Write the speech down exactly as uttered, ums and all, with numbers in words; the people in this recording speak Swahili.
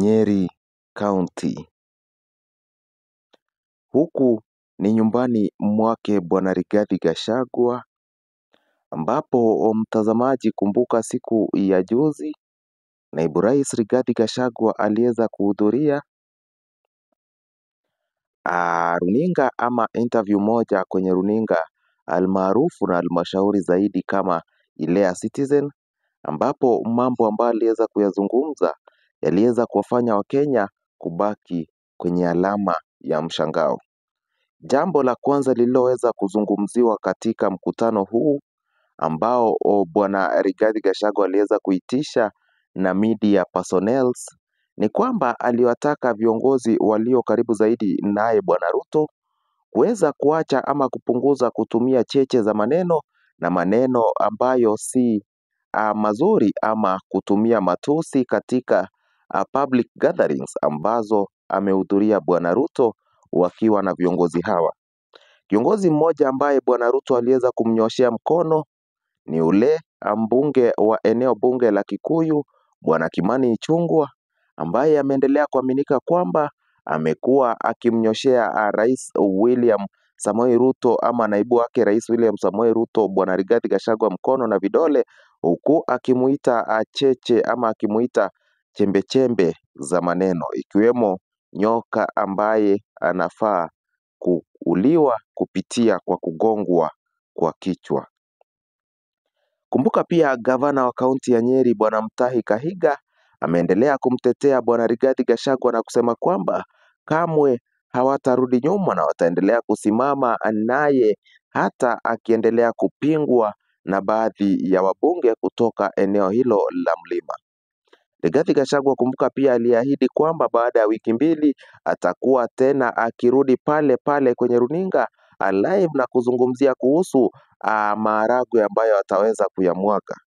Nyeri County. Huku ni nyumbani mwake Bwana Rigathi Gachagua, ambapo mtazamaji, kumbuka siku ya juzi naibu rais Rigathi Gachagua aliweza kuhudhuria runinga ama interview moja kwenye runinga almaarufu na almashauri zaidi kama ile ya Citizen, ambapo mambo ambayo aliweza kuyazungumza yaliweza kuwafanya Wakenya kubaki kwenye alama ya mshangao. Jambo la kwanza lililoweza kuzungumziwa katika mkutano huu ambao Bwana Rigathi Gachagua aliweza kuitisha na media personnel ni kwamba aliwataka viongozi walio karibu zaidi naye Bwana Ruto kuweza kuacha ama kupunguza kutumia cheche za maneno na maneno ambayo si uh, mazuri ama kutumia matusi katika uh, public gatherings ambazo amehudhuria Bwana Ruto wakiwa na viongozi hawa. Kiongozi mmoja ambaye Bwana Ruto aliweza kumnyoshea mkono ni ule mbunge wa eneo bunge la Kikuyu Bwana Kimani Ichung'wah, ambaye ameendelea kuaminika kwamba amekuwa akimnyoshea Rais William Samoei Ruto ama naibu wake Rais William Samoei Ruto Bwana Rigathi Gachagua mkono na vidole, huku akimuita cheche ama akimuita chembe chembe za maneno, ikiwemo nyoka ambaye anafaa kuuliwa kupitia kwa kugongwa kwa kichwa. Kumbuka pia gavana wa kaunti ya Nyeri Bwana Mutahi Kahiga ameendelea kumtetea Bwana Rigathi Gachagua na kusema kwamba kamwe hawatarudi nyuma na wataendelea kusimama naye hata akiendelea kupingwa na baadhi ya wabunge kutoka eneo hilo la mlima. Rigathi Gachagua, kumbuka, pia aliahidi kwamba baada ya wiki mbili atakuwa tena akirudi pale pale kwenye runinga live na kuzungumzia kuhusu uh, maharagwe ambayo ataweza kuyamwaga.